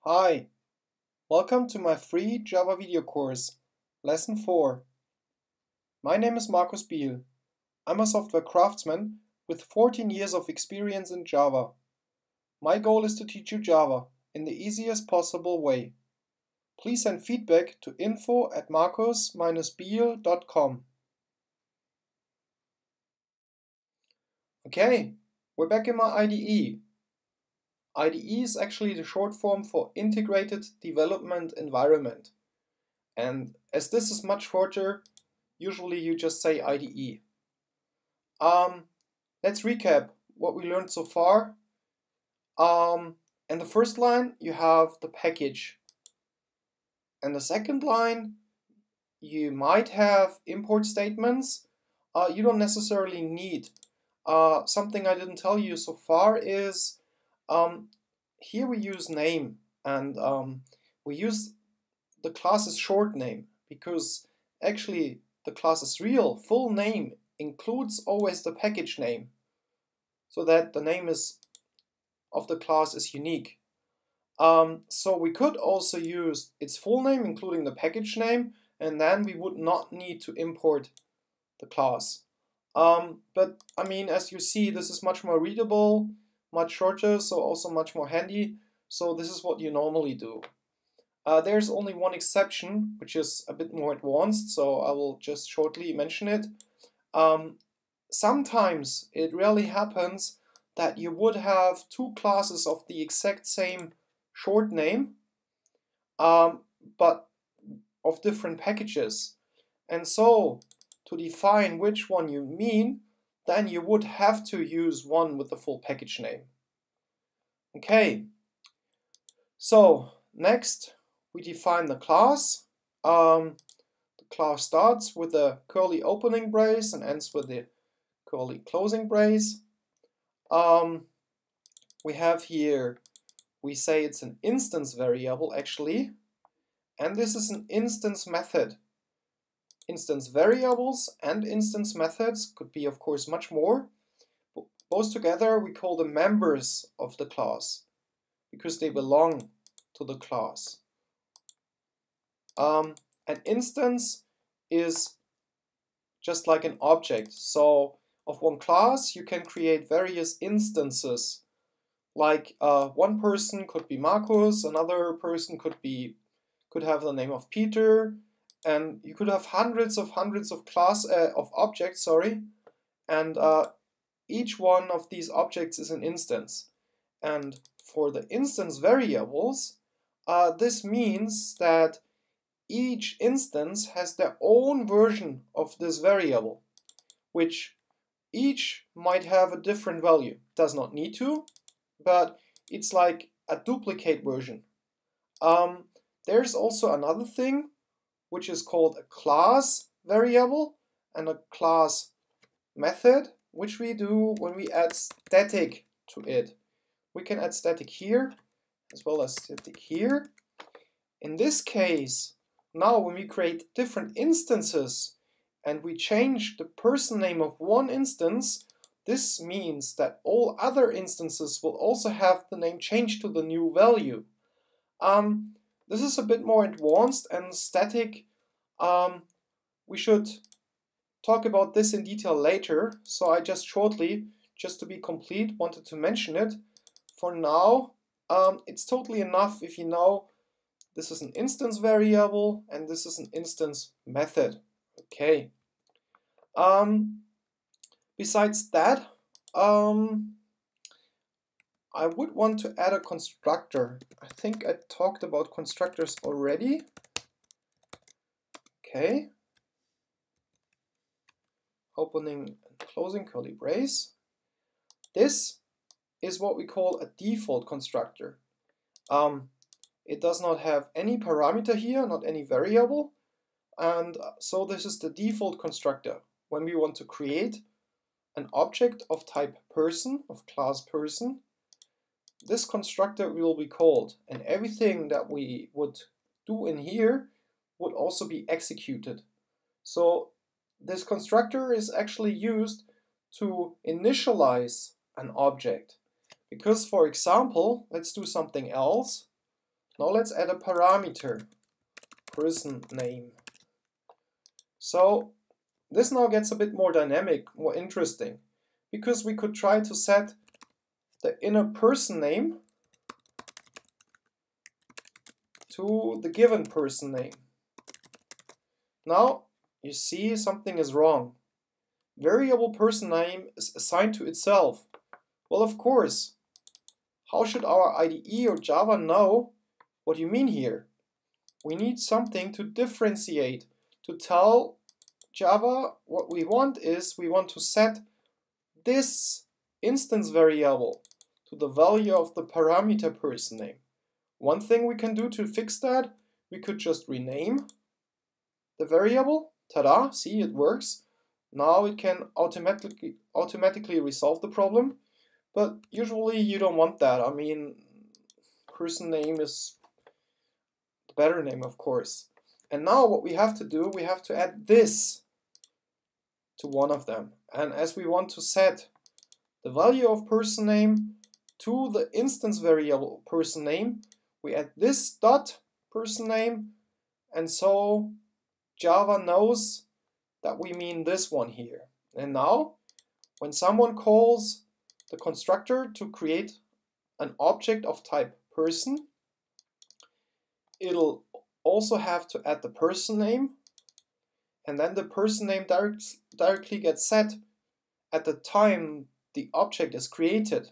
Hi, welcome to my free Java video course, Lesson 4. My name is Markus Biel. I'm a software craftsman with 14 years of experience in Java. My goal is to teach you Java in the easiest possible way. Please send feedback to info@markus-biel.com. Okay, we're back in my IDE. IDE is actually the short form for Integrated Development Environment. And as this is much shorter, usually you just say IDE. Let's recap what we learned so far. In the first line, you have the package. In the second line, you might have import statements. You don't necessarily need. Something I didn't tell you so far is here we use name, and we use the class's short name because actually the class's real full name includes always the package name, so that the name of the class is unique. So we could also use its full name including the package name, and then we would not need to import the class. But I mean, as you see, this is much more readable, much shorter, so also much more handy. So this is what you normally do. There's only one exception, which is a bit more advanced, so I will just shortly mention it. Sometimes it really happens that you would have two classes of the exact same short name, but of different packages. And so, to define which one you mean, then you would have to use one with the full package name. Okay, so next we define the class. The class starts with a curly opening brace and ends with the curly closing brace. We have here, we say it's an instance variable actually, and this is an instance method. Instance variables and instance methods could be, of course, much more. Both together we call them members of the class because they belong to the class. An instance is just like an object. So of one class you can create various instances. Like one person could be Markus, another person could have the name of Peter, and you could have hundreds of objects, and each one of these objects is an instance. And for the instance variables, this means that each instance has their own version of this variable, which each might have a different value. Does not need to, but it's like a duplicate version. There's also another thing which is called a class variable and a class method, which we do when we add static to it. We can add static here as well as static here. In this case, now when we create different instances and we change the person name of one instance, this means that all other instances will also have the name changed to the new value. This is a bit more advanced and static. We should talk about this in detail later, so I just shortly, just to be complete, wanted to mention it. For now, it's totally enough if you know this is an instance variable and this is an instance method. Okay. Besides that, I would want to add a constructor. I think I talked about constructors already. Okay. Opening and closing curly brace. This is what we call a default constructor. It does not have any parameter here, not any variable, and so this is the default constructor. When we want to create an object of type person, of class person, this constructor will be called, and everything that we would do in here would also be executed. So this constructor is actually used to initialize an object. Because, for example, let's do something else. Now let's add a parameter, person name. So this now gets a bit more dynamic, more interesting, because we could try to set the inner person name to the given person name. Now you see something is wrong. Variable person name is assigned to itself. Well, of course. How should our IDE or Java know what you mean here? We need something to differentiate, to tell Java what we want is we want to set this instance variable to the value of the parameter person name. One thing we can do to fix that, we could just rename the variable. Ta-da, see, it works. Now it can automatically resolve the problem, but usually you don't want that. I mean, person name is the better name, of course. And now what we have to do, we have to add this to one of them. And as we want to set the value of person name to the instance variable person name, we add this dot person name, and so Java knows that we mean this one here. And now, when someone calls the constructor to create an object of type person, it'll also have to add the person name, and then the person name directly gets set at the time the object is created.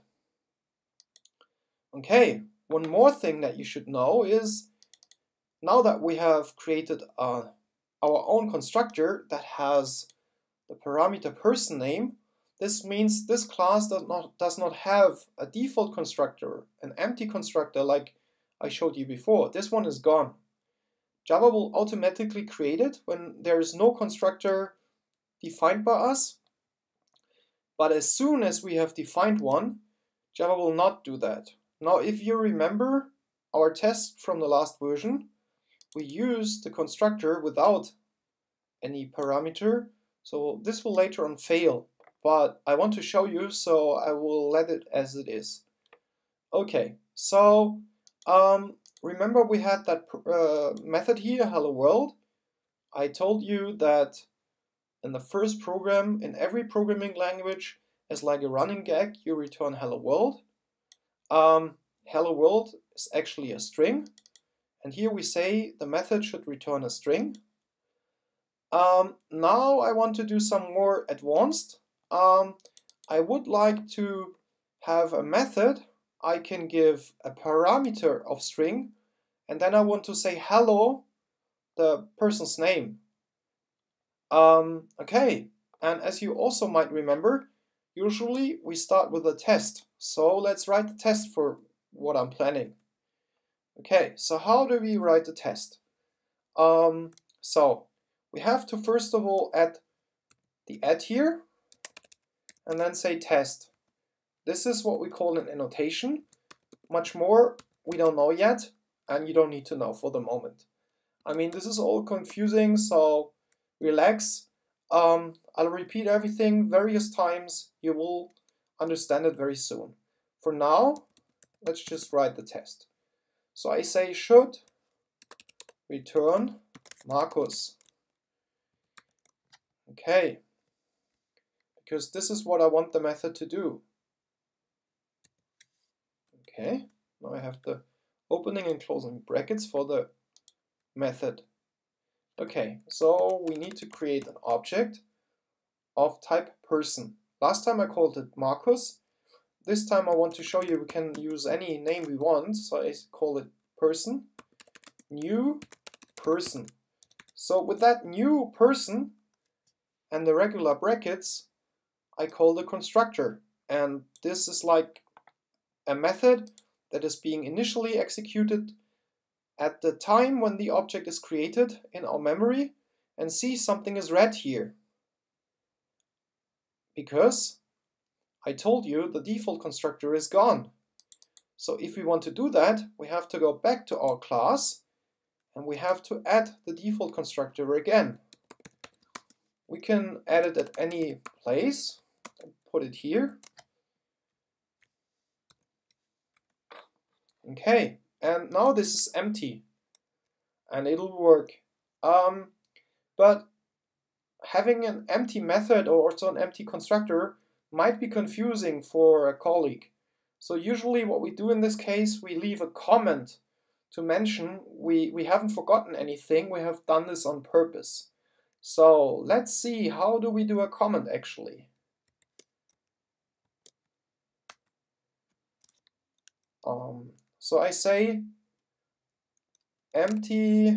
Okay, one more thing that you should know is, now that we have created our own constructor that has the parameter person name, this means this class does not have a default constructor, an empty constructor like I showed you before. This one is gone. Java will automatically create it when there is no constructor defined by us. But as soon as we have defined one, Java will not do that. Now, if you remember our test from the last version, we used the constructor without any parameter, so this will later on fail. But I want to show you, so I will let it as it is. Okay, so remember we had that method here, hello world. I told you that in the first program, in every programming language, as like a running gag, you return hello world. Hello world is actually a string, and here we say the method should return a string. Now I want to do some more advanced. I would like to have a method. I can give a parameter of string, and then I want to say hello, the person's name. Okay, and as you also might remember, usually we start with a test. So let's write the test for what I'm planning. Okay, so how do we write the test? So we have to first of all add the add here, and then say test. This is what we call an annotation. Much more we don't know yet, and you don't need to know for the moment. I mean, this is all confusing, so relax. I'll repeat everything various times. You will understand it very soon. For now, let's just write the test. So I say should return Markus. Okay, because this is what I want the method to do. Okay, now I have the opening and closing brackets for the method. Okay, so we need to create an object of type person. Last time I called it Markus. This time I want to show you we can use any name we want, so I call it person, new person. So with that new person and the regular brackets, I call the constructor, and this is like a method that is being initially executed at the time when the object is created in our memory. And see, something is red here because I told you the default constructor is gone. So if we want to do that, we have to go back to our class and we have to add the default constructor again. We can add it at any place. Put it here. Okay, and now this is empty, and it'll work. But having an empty method or also an empty constructor might be confusing for a colleague. So usually what we do in this case, we leave a comment to mention we haven't forgotten anything, we have done this on purpose. So let's see, how do we do a comment actually? So I say empty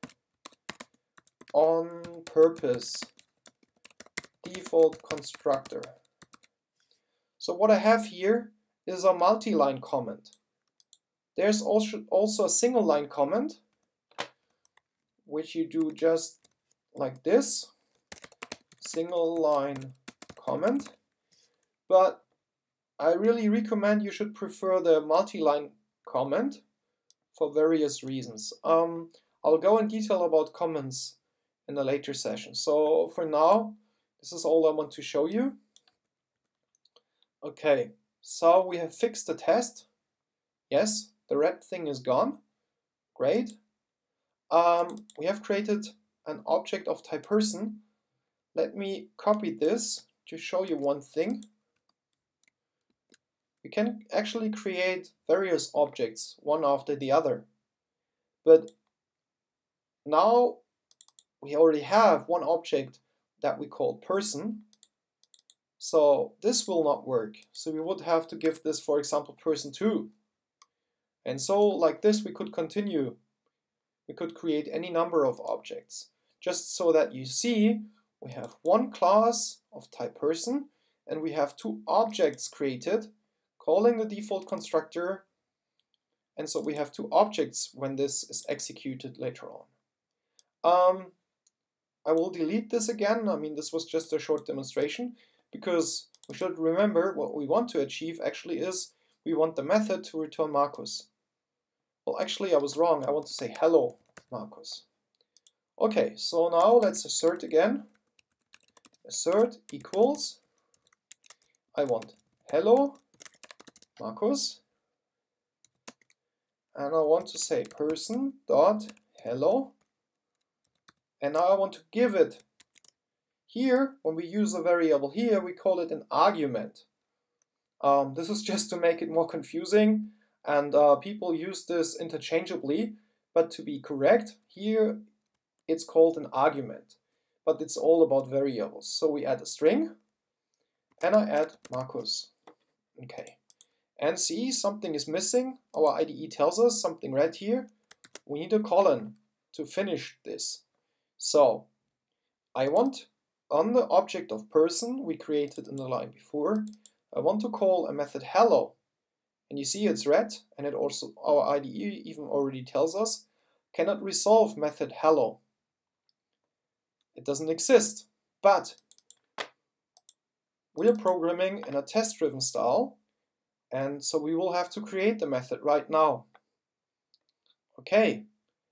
on purpose default constructor. So what I have here is a multi-line comment. There's also a single line comment, which you do just like this, single line comment. But I really recommend you should prefer the multi-line comment for various reasons. I'll go in detail about comments in a later session. So for now, this is all I want to show you. Okay, so we have fixed the test. Yes, the red thing is gone. Great. We have created an object of type person. Let me copy this to show you one thing. We can actually create various objects one after the other. But now we already have one object that we call person. So this will not work. So we would have to give this, for example, person2. And so like this we could continue. We could create any number of objects. Just so that you see, we have one class of type person and we have two objects created calling the default constructor. And so we have two objects when this is executed later on. I will delete this again. I mean, this was just a short demonstration because we should remember what we want to achieve actually is we want the method to return Marcus. Well, actually I was wrong. I want to say hello Marcus. Okay, so now let's assert again. Assert equals, I want hello Marcus, and I want to say person dot hello, and now I want to give it. Here, when we use a variable here, we call it an argument. This is just to make it more confusing, and people use this interchangeably, but to be correct, here it's called an argument, but it's all about variables. So we add a string, and I add Marcus. Okay, and see, something is missing. Our IDE tells us something right here. We need a colon to finish this. So I want, on the object of person we created in the line before, I want to call a method hello. And you see it's red, and it also, our IDE even already tells us, cannot resolve method hello. It doesn't exist, but we are programming in a test-driven style, and so we will have to create the method right now. Okay,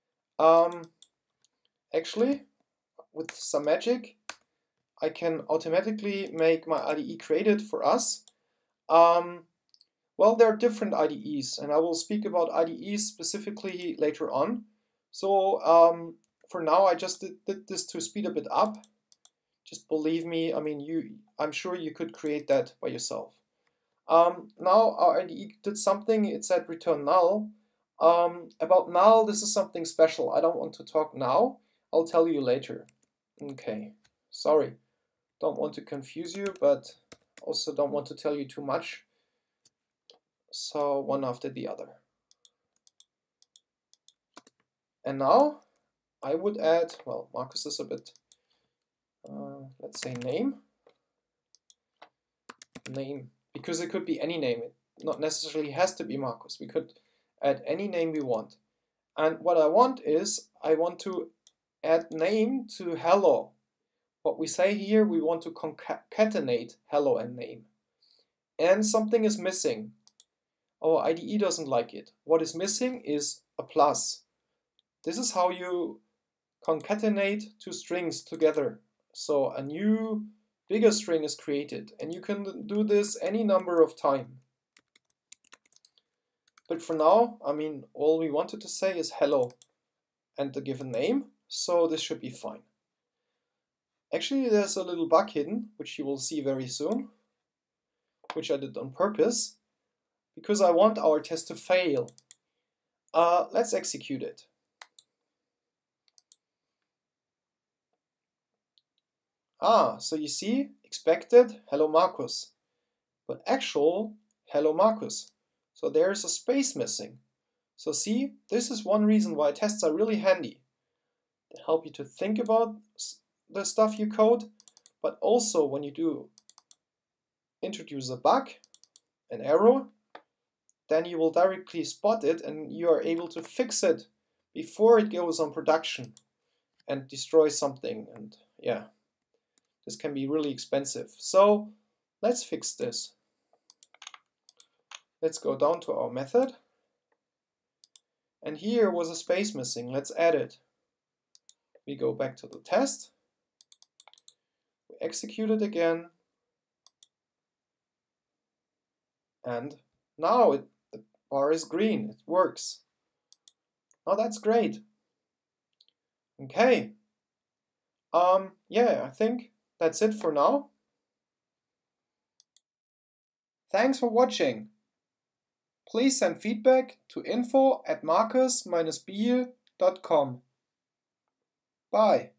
actually, with some magic, I can automatically make my IDE create it for us. Well, there are different IDEs, and I will speak about IDEs specifically later on. So for now, I just did this to speed a bit up. Just believe me, I mean, I'm sure you could create that by yourself. Now our IDE did something, it said return null. About null, this is something special. I don't want to talk now, I'll tell you later. Okay, sorry, don't want to confuse you, but also don't want to tell you too much. So one after the other. And now I would add, well, Marcus is a bit, let's say name, because it could be any name. It not necessarily has to be Marcus. We could add any name we want. And what I want is, I want to add name to hello. What we say here, we want to concatenate hello and name. And something is missing. Our IDE doesn't like it. What is missing is a plus. This is how you concatenate two strings together. So a new bigger string is created, and you can do this any number of times. But for now, I mean, all we wanted to say is hello and the given name, so this should be fine. Actually, there's a little bug hidden, which you will see very soon, which I did on purpose, because I want our test to fail. Let's execute it. So you see, expected, hello Marcus, but actual, hello Marcus. So there's a space missing. So see, this is one reason why tests are really handy. They help you to think about the stuff you code, but also when you do introduce a bug, an error, then you will directly spot it and you are able to fix it before it goes on production and destroys something. And yeah, this can be really expensive. So let's fix this. Let's go down to our method. And here was a space missing. Let's add it. We go back to the test. We execute it again. And now the bar is green. It works. Oh, that's great. Okay. Yeah, I think that's it for now. Thanks for watching. Please send feedback to info@marcus-biel.com. Bye.